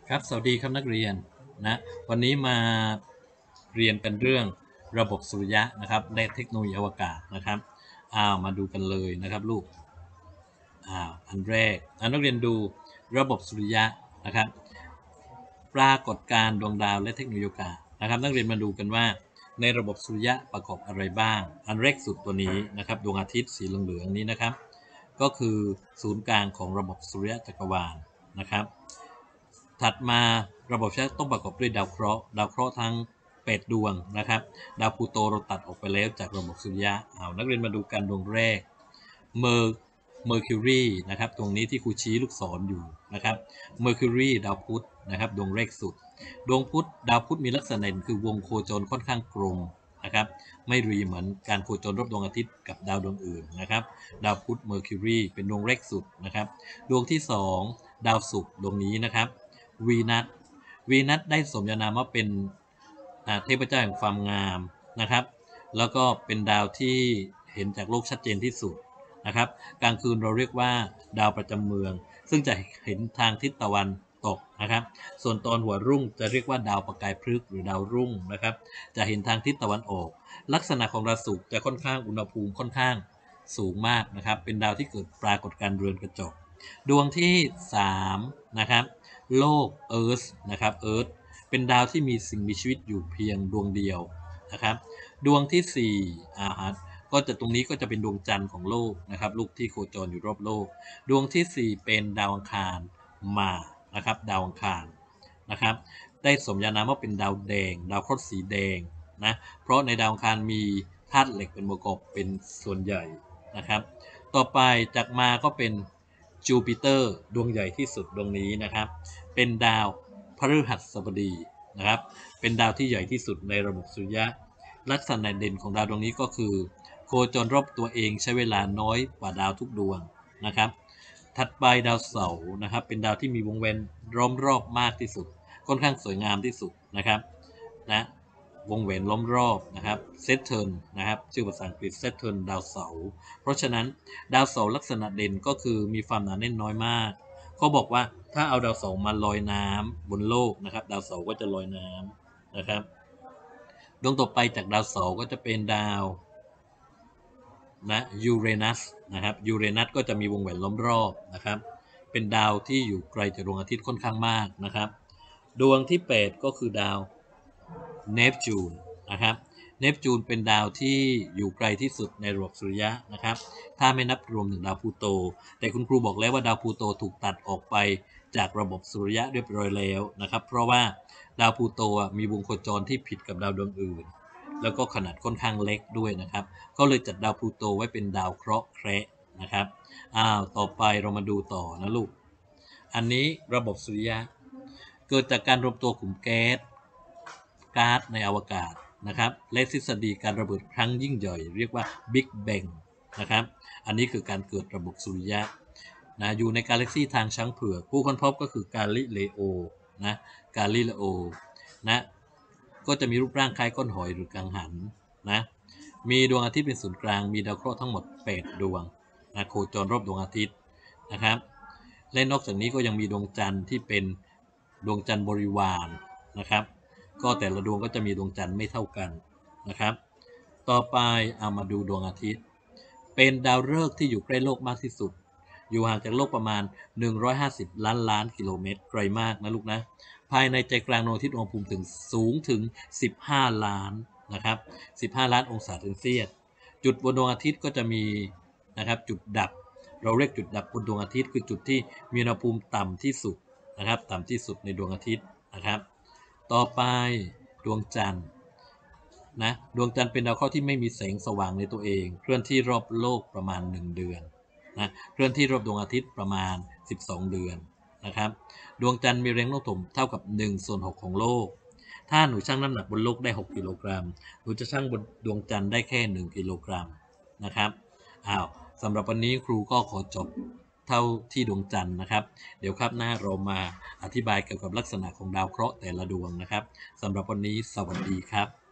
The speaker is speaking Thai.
ครับสวัสดีครับนักเรียนนะวันนี้มาเรียนกันเรื่องระบบสุริยะนะครับและเทคโนโลยีอวกาศนะครับมาดูกันเลยนะครับลูกอันแรกนักเรียนดูระบบสุริยะนะครับปรากฏการณ์ดวงดาวและเทคโนโลยีอวกาศนะครับนักเรียนมาดูกันว่าในระบบสุริยะประกอบอะไรบ้างอันแรกสุดตัวนี้นะครับดวงอาทิตย์สีเหลืองๆนี้นะครับก็คือศูนย์กลางของระบบสุริยะจักรวาลนะครับ ถัดมาระบบสุริยะต้องประกอบด้วยดาวเคราะห์ทั้ง8ดวงนะครับดาวพลูโตเราตัดออกไปแล้วจากระบบสุริยะนักเรียนมาดูกันดวงแรกเมอร์คิวรีนะครับตรงนี้ที่ครูชี้ลูกศรอยู่นะครับเมอร์คิวรีดาวพุธนะครับดวงแรกสุดดวงพุธดาวพุธมีลักษณะเด่นคือวงโคจรค่อนข้างกลมนะครับไม่รีเหมือนการโคจรรอบดวงอาทิตย์กับดาวดวงอื่นนะครับดาวพุธเมอร์คิวรีเป็นดวงแรกสุดนะครับดวงที่2ดาวศุกร์ดวงนี้นะครับวีนัสได้สมญานามว่าเป็นเทพเจ้าแห่งความงามนะครับแล้วก็เป็นดาวที่เห็นจากโลกชัดเจนที่สุดนะครับกลางคืนเราเรียกว่าดาวประจำเมืองซึ่งจะเห็นทางทิศตะวันตกนะครับส่วนตอนหัวรุ่งจะเรียกว่าดาวประกายพฤกษ์หรือดาวรุ่งนะครับจะเห็นทางทิศตะวันออกลักษณะของดาวศุกร์จะค่อนข้างอุณหภูมิค่อนข้างสูงมากนะครับเป็นดาวที่เกิดปรากฏการณ์เรือนกระจกดวงที่3นะครับโลกเอิร์ธนะครับเอิร์ธเป็นดาวที่มีสิ่งมีชีวิตอยู่เพียงดวงเดียวนะครับดวงที่4ก็จะตรงนี้ก็จะเป็นดวงจันทร์ของโลกนะครับลูกที่โคจรอยู่รอบโลกดวงที่4เป็นดาวอังคารมานะครับดาวอังคารนะครับได้สมญานามว่าเป็นดาวแดงดาวเคราะห์สีแดงนะเพราะในดาวอังคารมีธาตุเหล็กเป็นประกอบเป็นส่วนใหญ่นะครับต่อไปจากมาก็เป็นจูปิเตอร์ดวงใหญ่ที่สุดดวงนี้นะครับเป็นดาวพฤหัสบดีนะครับเป็นดาวที่ใหญ่ที่สุดในระบบสุริยะลักษณะเด่นของดาวดวงนี้ก็คือโคจรรอบตัวเองใช้เวลาน้อยกว่าดาวทุกดวงนะครับถัดไปดาวเสาร์นะครับเป็นดาวที่มีวงแหวนล้อมรอบมากที่สุดค่อนข้างสวยงามที่สุดนะครับนะวงแหวนล้อมรอบนะครับเซตเทิร์นนะครับชื่อภาษาอังกฤษเซตเทิร์นดาวเสาร์เพราะฉะนั้นดาวเสาร์ลักษณะเด่นก็คือมีความหนาแน่นน้อยมากเขาบอกว่าถ้าเอาดาวเสาร์มาลอยน้ำบนโลกนะครับดาวเสาร์ก็จะลอยน้ำนะครับดวงต่อไปจากดาวเสาร์ก็จะเป็นดาวยูเรนัสนะครับยูเรนัสก็จะมีวงแหวนล้อมรอบนะครับเป็นดาวที่อยู่ไกลจากดวงอาทิตย์ค่อนข้างมากนะครับดวงที่8ก็คือดาวเนปจูนนะครับเนปจูนเป็นดาวที่อยู่ไกลที่สุดในระบบสุริยะนะครับถ้าไม่นับรวมถึงดาวพลูโตแต่คุณครูบอกแล้วว่าดาวพลูโตถูกตัดออกไปจากระบบสุริยะเรียบร้อยแล้วนะครับเพราะว่าดาวพลูโตมีวงโคจรที่ผิดกับดาวดวงอื่นแล้วก็ขนาดค่อนข้างเล็กด้วยนะครับก็เลยจัดดาวพลูโตไว้เป็นดาวเคราะห์แคระนะครับต่อไปเรามาดูต่อนะลูกอันนี้ระบบสุริยะเกิดจากการรวมตัวกลุ่มแก๊สในอวกาศนะครับและทฤษฎีการระเบิดครั้งยิ่งใหญ่เรียกว่า Big Bang นะครับอันนี้คือการเกิดระบบสุริยะอยู่ในกาแล็กซีทางช้างเผือกผู้ค้นพบก็คือกาลิเลโอกาลิเลโอก็จะมีรูปร่างคล้ายก้อนหอยหรือกังหันนะมีดวงอาทิตย์เป็นศูนย์กลางมีดาวเคราะห์ทั้งหมด8ดวงโคจรรอบดวงอาทิตย์นะครับและนอกจากนี้ก็ยังมีดวงจันทร์ที่เป็นดวงจันทร์บริวารนะครับก็แต่ละดวงก็จะมีดวงจันทร์ไม่เท่ากันนะครับต่อไปเอามาดูดวงอาทิตย์เป็นดาวฤกษ์ที่อยู่ใกล้โลกมากที่สุดอยู่ห่างจากโลกประมาณ150ล้านกิโลเมตรไกลมากนะลูกนะภายในใจกลางดวงอาทิตย์อุณหภูมิสูงถึง15ล้านนะครับ15ล้านองศาเซลเซียสจุดบนดวงอาทิตย์ก็จะมีนะครับจุดดับเราเรียกจุดดับบนดวงอาทิตย์คือจุดที่มีอุณหภูมิต่ำที่สุดนะครับต่ำที่สุดในดวงอาทิตย์นะครับต่อไปดวงจันทร์ดวงจันทร์เป็นดาวเคราะห์ที่ไม่มีแสงสว่างในตัวเองเคลื่อนที่รอบโลกประมาณ1เดือนเคลื่อนที่รอบดวงอาทิตย์ประมาณ12เดือนนะครับดวงจันทร์มีแรงโน้มถ่วงเท่ากับ1/6ของโลกถ้าหนูชั่งน้ำหนักบนโลกได้6กิโลกรัมหนูจะชั่งบนดวงจันทร์ได้แค่1กิโลกรัมนะครับสำหรับวันนี้ครูก็ขอจบเท่าที่ดวงจันทร์นะครับเดี๋ยวครับหน้าเรามาอธิบายเกี่ยวกับลักษณะของดาวเคราะห์แต่ละดวงนะครับสำหรับวันนี้สวัสดีครับ